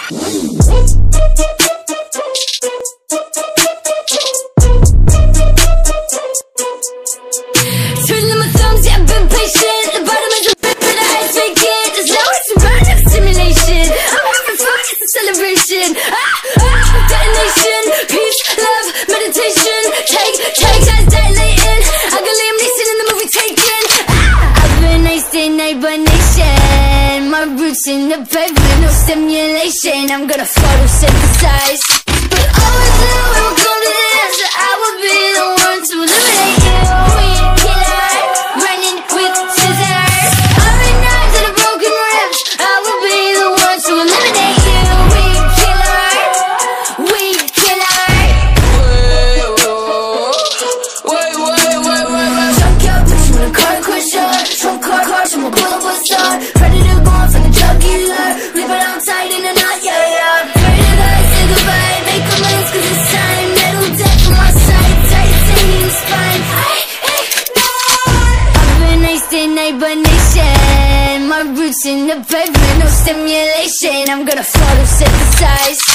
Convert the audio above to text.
Twiddling my thumbs, yeah, I've been patient. The bottom is a bit, but the head's vacant. There's no way to run out of stimulation. I'm having fun, it's a celebration. Detonation, peace, love, meditation. Take, that's dilating. I got Liam Neeson in the movie Taken. Hibernation, hibernation. My roots in the pavement, no stimulation. I'm gonna photosynthesize. But always knew it would come to this, that I would be the one to eliminate you. Weedkiller, running with scissors. Iron knives and a broken ribs. I will be the one to eliminate you. Weedkiller, Weedkiller. Junkyard, put you in a car crash yard. Trunk car, I'm a pull up a star. Predator going for the drug dealer. Leave it outside in the night, yeah. Pray to God, say goodbye. Make a move, cause it's time. Metal death from my side. Titanium spine. Hibernation. My roots in the pavement, no stimulation. I'm gonna photosynthesize.